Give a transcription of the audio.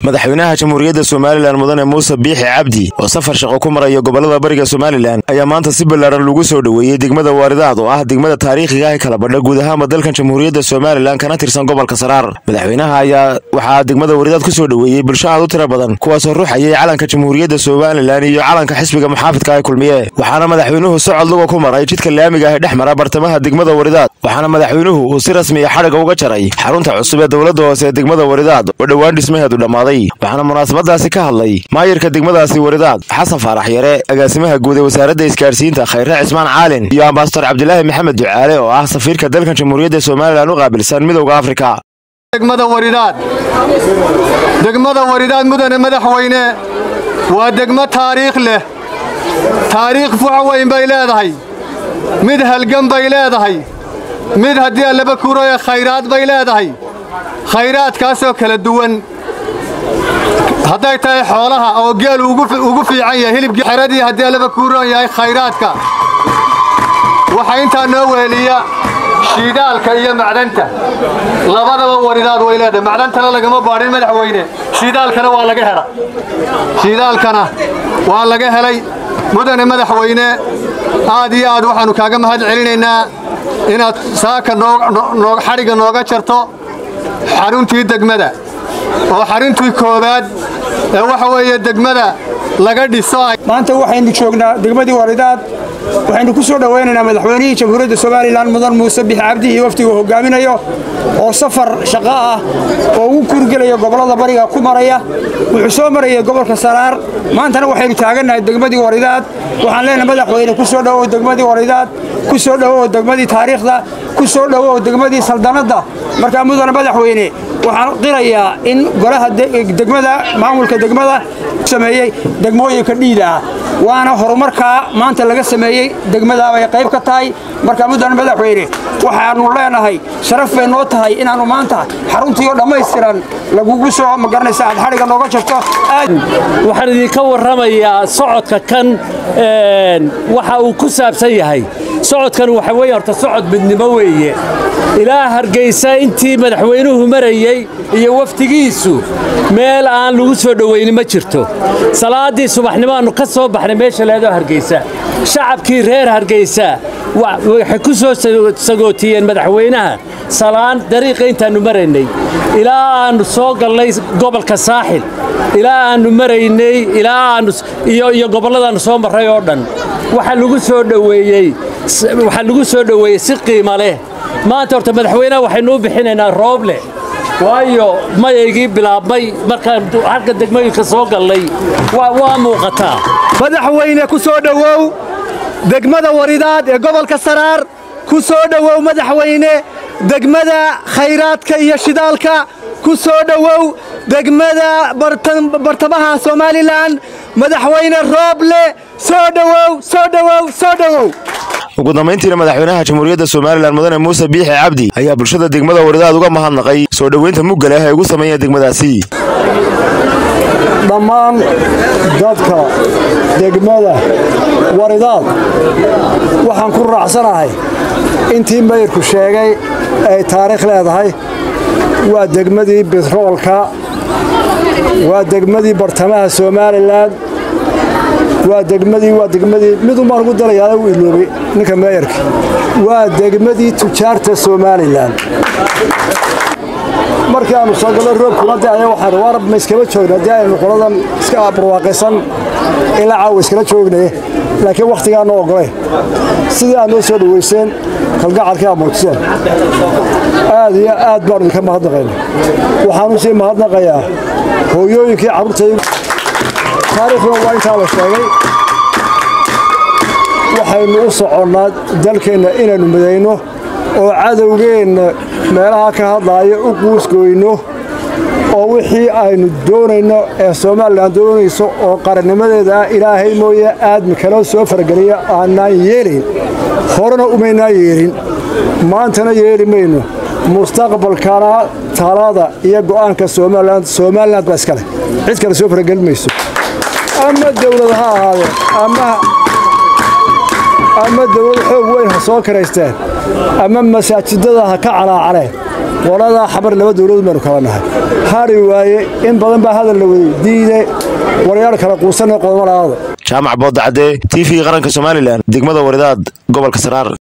madaxweynaha jamhuuriyadda Soomaaliland mudane Muuse Biixi Cabdi oo safar shaqo ku maray gobolada bariga Soomaaliland ayaa maanta si ballaaran lagu soo dhaweeyay degmada Waaridaad oo ah degmada taariikhiga ah ee kala badha guud ahaan dalkan jamhuuriyadda Soomaaliland kana tirsan gobolka Saraar. Madaxweynaha ayaa waxa degmada Waaridaad ku soo dhaweeyay bulsho aad u tiro badan kuwaas oo ruuxayay calanka jamhuuriyadda Soomaaliland iyo calanka xisbiga muxaafidka ay kulmiyeen. Waxaana madaxweynuhu socod lagu ku maray jidka laamiga ah ee dhexmara bartamaha degmada Waaridaad. Waxaana madaxweynuhu uu si rasmi ah xariga uga jaray xarunta cusub ee dawladda hoose ee degmada Waaridaad oo dhawaan dhismaheedu dhamaaday. waxaana munaasabadaasi ka hadlay maayirka degmadaasi Waaridaad Xasan Faarax Yare, agaasimaha guud ee wasaaradda isgaarsiinta Khayre Cismaan Caalin iyo ambassador Cabdilaahi Maxamed Ducaale oo ah safiirka dalkan jamhuuriyadda Soomaaliland u qaabilsan midowga Afrika. degmada Waaridaad mudane madaxweyne waa degmo taariikh leh, taariikh fuuweyn bay leedahay, mid halgan bay leedahay, mid haddii laba kuurooy khayraad bay leedahay, khayraadkaasoo kala duwan hadday tahay xoolaha oo geel ugu fiican yahay hilibkii xeradii haddii laba kuuroon yahay khayraadka. waxa inta noo weeliya shidaalka iyo macdanta, labadaba Waaridaad way leedahay. macdantana lagama baarin madaxweyne, shidaalkana waa laga helay mudane madaxweyne. aad iyo aad waxaanu kaaga mahad celinaynaa inaad saaka xariga nooga jarto xaruntii degmada oo xaruntii koobaad ee waxa weeye degmada laga dhiso. maanta waxaynu joognaa degmadii Waaridaad, waxaynu ku soo dhaweynaynaa madaxweynihii jamhuuriyadda Soomaaliland mudane Muuse Biixi Cabdi iyo wafdiga hogaaminayo oo safar shaqo ah oo uu kurgalayo gobolada bariga ku maraya. wuxuu soo marayay gobolka Saraar, maantana waxaynu taaganahay degmadii Waaridaad. waxaan leenahay madaxweyne ku soo dhawow degmadii Waaridaad, ku soo dhawow degmadii taariikhda, ku soo dhawow degmadii saldanada. marka mudane madaxweyne waxaan qirayaa in golaha degmada maamulka degmada sameeyay degmooyinka dhiida waana horumarka maanta laga sameeyay degmada ay qayb ka tahay. marka mudane madaxweyne waxaanu leenahay sharaf bay noo tahay inaanu maanta xaruntii oo dhameystiran lagugu soo magaranaysa aad xariga nooga jirto. waxaan idinka warramayaa socodka kan waxa uu ku saabsan yahay. socodkan waxa weeye horta socod midnimo weeye ilaa Hargeysa intii madaxweynuhu marayay iyo waftigiisu meel aan lagu soo dhaweynin ma jirto. salaadii subaxnimo aanu ka soo baxnay meesha leedo Hargeysa, shacabkii reer Hargeysa waxay ku soo sagootiyeen madaxweynaha salaan dariiqa intaanu maraynay ilaa aanu soo galnay gobolka Saaxil, ilaa aanu maraynay ilaa aanu iyo gobolladaan soo maray oo dhan. waxa lagu soo dhaweeyay si qiimo leh. maanta horta madaxweynaha waxaynu u bixinaynaa rooble, waayo mayaygii bilaabmay markaan halka degmooyinka soo galnay waa muuqataa. madaxweyne ku soo dhawow degmada Waaridaad ee gobolka Saraar, ku soo dhawow madaxweyne degmada khayraadka iyo shidaalka, ku soo dhawow degmada bartamaha Soomaaliland. madaxweyne rooble soo dhawow. ugu dambeyntiina madaxweynaha jamhuuriyadda Soomaaliland mudane Muuse Biixi Cabdi ayaa bulshada degmada Waaridaad uga mahadnaqay soo dhaweynta mugga leh ee ugu sameeyay degmadaasi. dhammaan dadka degmada Waaridaad waxaan ku raacsanahay intii mayrku sheegay ay taariikh leedahay. waa degmadii bitroolka, waa degmadii bartamaha Soomaaliland, waa degmadii mid uma ugu dalayaa uu iloobay ninka maayarka. waa degmadii tujaarta Soomaaliland. markaanu soo galay roobkuna da'ay waxaan warab ma iskaba joognaa da'aynu qoladan iska barwaaqaysan ilaa caawa iskala joognay, laakiin waqtigaana ogolay sidii aad noo soo dhaweyseen kalgacalka muujiseen aad iyo aad baan idinka mahadnaqaynaa. waxaanu sii mahadnaqayaa hooyooyinkii carruurtayda. taariikhuna waa intaa la sheegay. waxaynu u soconnaa dalkeenna inaynu midayno oo cadowgeenna meelaha ka hadlaaya u quusgoyno oo wixii aynu doonayno ee Soomaaliland doonayso oo qarannimadeeda ilaahay mooye aadmi kala soo fargaliya aanaan yeelin. horena umaynaan yeelin, maantana yeeli mayno. mustaqbalkana talada iyo go'aanka Soomaaliland baa iskale, cid kale soo fargali mayso. ama dawlad ha ahaadeen ama dawlad xoog weyn ha soo karaysteen ama masaajidada ha ka calaacaleen qolada xabar laba dawladood baanu kala nahay hari waaye in badan baa hadal la waday diiday warayaal kala quusan qodob lahaada jaamac boodacade TV qaranka Soomaaliland degmada Waridaad gobolka Saraar